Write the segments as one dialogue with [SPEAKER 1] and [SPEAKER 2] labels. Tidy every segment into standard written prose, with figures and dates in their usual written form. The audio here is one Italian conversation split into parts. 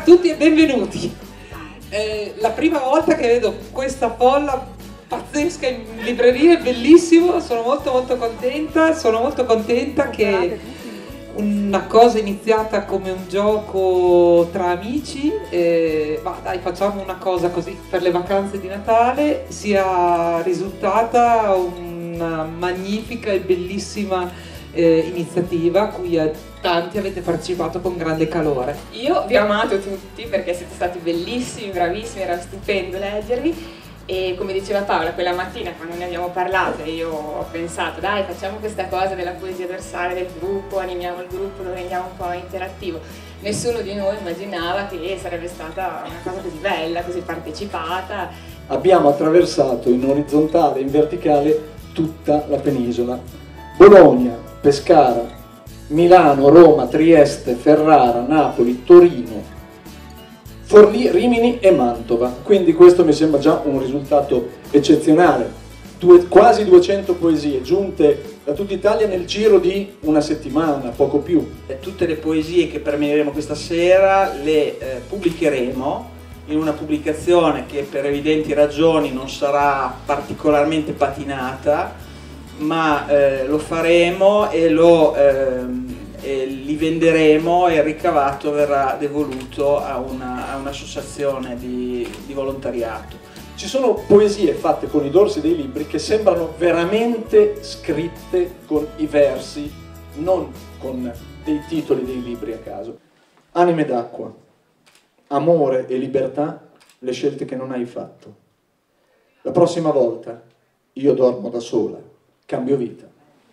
[SPEAKER 1] tutti e benvenuti. La prima volta che vedo questa folla pazzesca in libreria, è bellissimo, sono molto contenta che una cosa iniziata come un gioco tra amici, ma dai, facciamo una cosa così per le vacanze di Natale, sia risultata una magnifica e bellissima iniziativa a cui tanti avete partecipato con grande calore.
[SPEAKER 2] Io vi ho amato tutti perché siete stati bellissimi, bravissimi, era stupendo leggervi. E come diceva Paola, quella mattina quando ne abbiamo parlato io ho pensato dai, facciamo questa cosa della poesia dorsale del gruppo, animiamo il gruppo, lo rendiamo un po' interattivo. Nessuno di noi immaginava che sarebbe stata una cosa così bella, così partecipata.
[SPEAKER 3] Abbiamo attraversato in orizzontale e in verticale tutta la penisola: Bologna, Pescara, Milano, Roma, Trieste, Ferrara, Napoli, Torino, Forlì, Rimini e Mantova. Quindi questo mi sembra già un risultato eccezionale. Quasi 200 poesie giunte da tutta Italia nel giro di una settimana, poco più.
[SPEAKER 4] Tutte le poesie che premieremo questa sera le pubblicheremo in una pubblicazione che per evidenti ragioni non sarà particolarmente patinata, ma lo faremo e li venderemo e il ricavato verrà devoluto a un'associazione di volontariato.
[SPEAKER 3] Ci sono poesie fatte con i dorsi dei libri che sembrano veramente scritte con i versi, non con dei titoli dei libri a caso. Anime d'acqua, amore e libertà, le scelte che non hai fatto. La prossima volta io dormo da sola, cambio vita.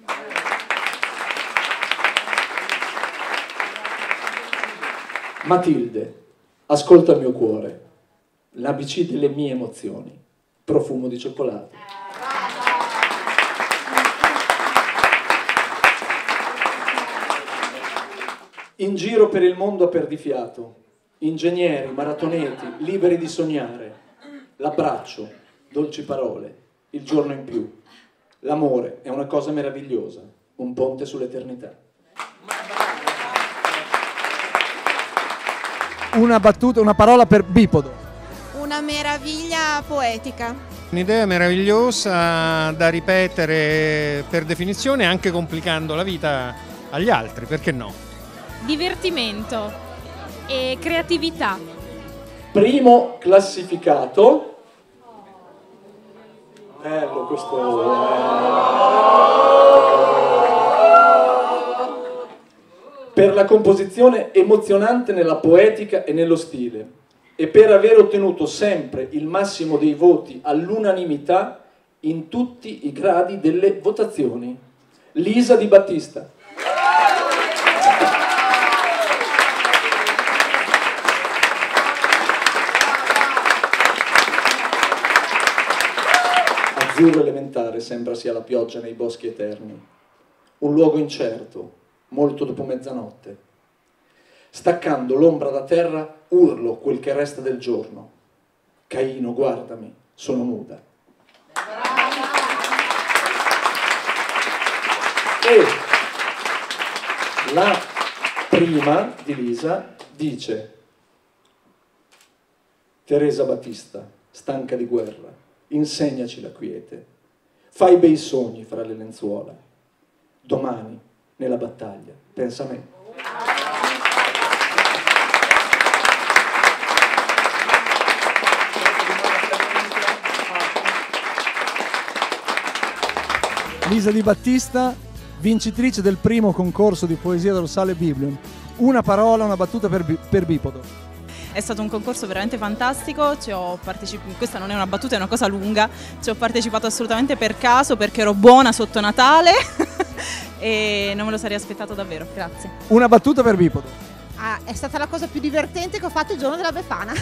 [SPEAKER 3] Matilde, ascolta il mio cuore, l'ABC delle mie emozioni, profumo di cioccolato. In giro per il mondo a perdifiato, ingegneri, maratoneti, liberi di sognare, l'abbraccio, dolci parole, il giorno in più. L'amore è una cosa meravigliosa, un ponte sull'eternità.
[SPEAKER 5] Una battuta, una parola per bipodo.
[SPEAKER 6] Una meraviglia poetica.
[SPEAKER 7] Un'idea meravigliosa da ripetere per definizione, anche complicando la vita agli altri, perché no?
[SPEAKER 8] Divertimento e creatività.
[SPEAKER 3] Primo classificato. Bello questo. Per la composizione emozionante nella poetica e nello stile e per aver ottenuto sempre il massimo dei voti all'unanimità in tutti i gradi delle votazioni. Lisa Di Battista. Azzurro elementare sembra sia la pioggia nei boschi eterni. Un luogo incerto, molto dopo mezzanotte. Staccando l'ombra da terra, urlo quel che resta del giorno. Caino, guardami, sono nuda. E la prima di Lisa dice: Teresa Battista, stanca di guerra, insegnaci la quiete. Fai bei sogni fra le lenzuola. Domani, nella battaglia, pensa a me.
[SPEAKER 5] Lisa Di Battista, vincitrice del primo concorso di poesia dorsale Biblion. Una parola, una battuta per bipodo.
[SPEAKER 9] È stato un concorso veramente fantastico, questa non è una battuta, è una cosa lunga, ci ho partecipato assolutamente per caso perché ero buona sotto Natale e non me lo sarei aspettato davvero, grazie.
[SPEAKER 5] Una battuta per bipodo.
[SPEAKER 6] È stata la cosa più divertente che ho fatto il giorno della Befana.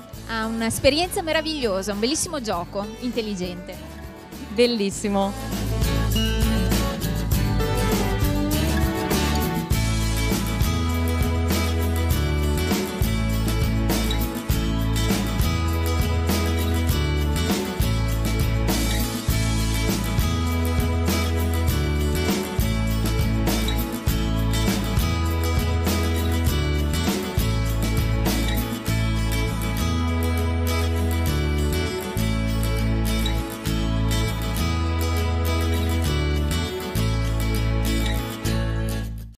[SPEAKER 8] Un'esperienza meravigliosa, un bellissimo gioco, intelligente.
[SPEAKER 9] Bellissimo.